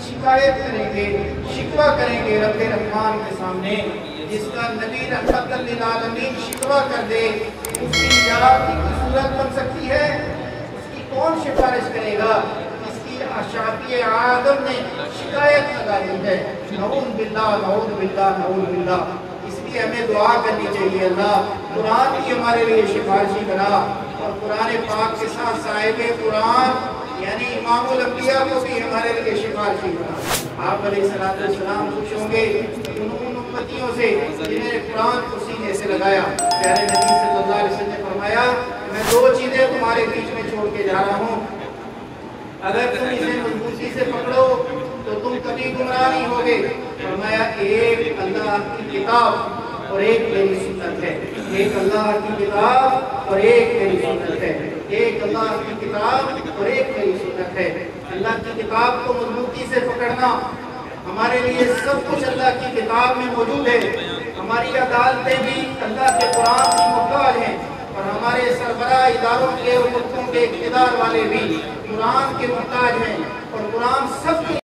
शिकायत करेंगे, शिकवा करेंगे रब रहमान के सामने। जिसका नबी रहमत लिल आलमीन शिकवा कर दे, उसकी निजात की सूरत बन सकती है? उसकी कौन सिफारिश करेगा? इसकी शाफी आदम ने शिकायत लगा दी है। नऊज़ बिल्लाह, नऊज़ बिल्लाह, नऊज़ बिल्लाह। इसलिए हमें दुआ करनी चाहिए, अल्लाह कुरान की हमारे लिए सिफारिशी बना, और कुरान पाक के साथ साहिब कुरान यानी इमामुल अंबिया को भी हमारे लिए सिफारिशी बना। आप अलैहिस्सलाम खुश होंगे उन उम्मतियों से जिन्हें कुरान को सीने से लगाया। प्यारे नबी सल्लल्लाहु अलैहि वसल्लम ने फरमाया, मैं दो चीज़ें तुम्हारे बीच में छोड़ के जा रहा हूँ, अगर तुम इसे मजबूती से पकड़ो तो तुम कभी गुमराह नहीं होगे। फरमाया, एक अल्लाह की किताब और एक मेरी सुन्नत है। एक अल्लाह की किताब और एक मेरी सुन्नत है। एक अल्लाह की किताब और एक मेरी सुन्नत है। अल्लाह की किताब को मजबूती से पकड़ना, हमारे लिए सब कुछ अल्लाह की किताब में मौजूद है। हमारी अदालतें भी अल्लाह के कुरान की मुहताज हैं, और हमारे सरबराह इदारों के और मुल्कों के इक़्तिदार वाले भी कुरान के मुहताज हैं, और कुरान सब